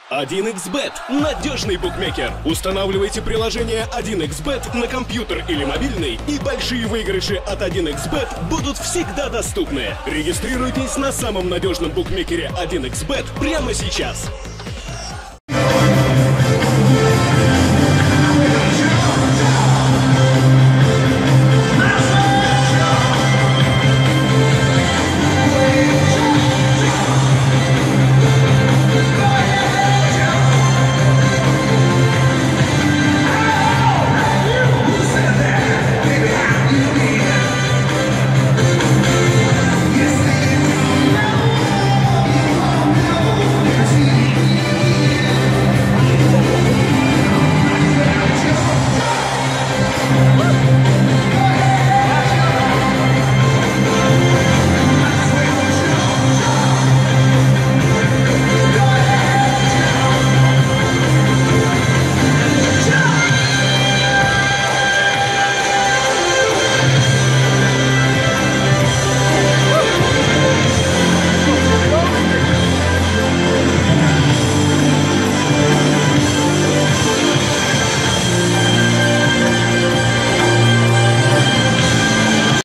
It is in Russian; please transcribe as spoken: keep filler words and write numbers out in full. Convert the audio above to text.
один икс бет – надежный букмекер. Устанавливайте приложение один икс бет на компьютер или мобильный, и большие выигрыши от один икс бет будут всегда доступны. Регистрируйтесь на самом надежном букмекере один икс бет прямо сейчас.